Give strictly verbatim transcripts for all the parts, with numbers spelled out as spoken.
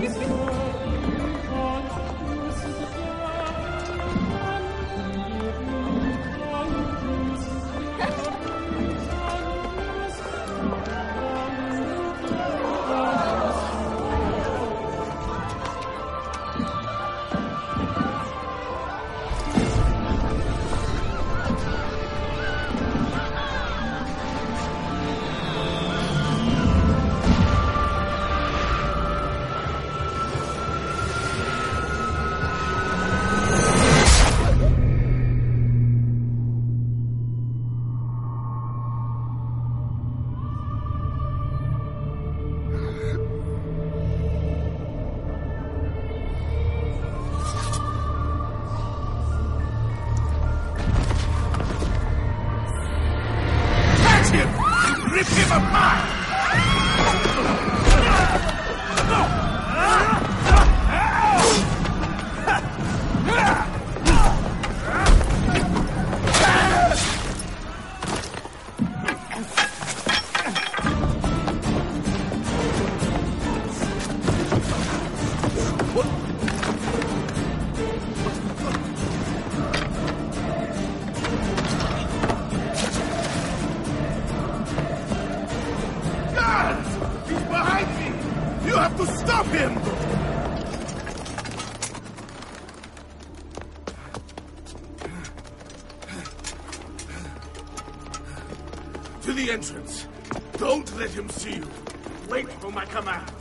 To the entrance. Don't let him see you. Wait for my command.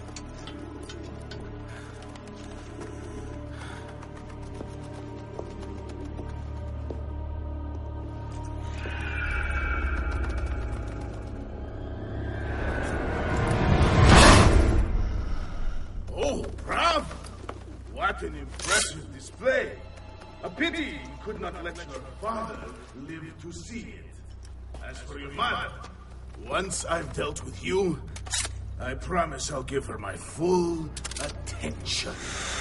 Oh, bravo! What an impressive display. A pity you could not let your father live to see it. As for your mother, once I've dealt with you, I promise I'll give her my full attention.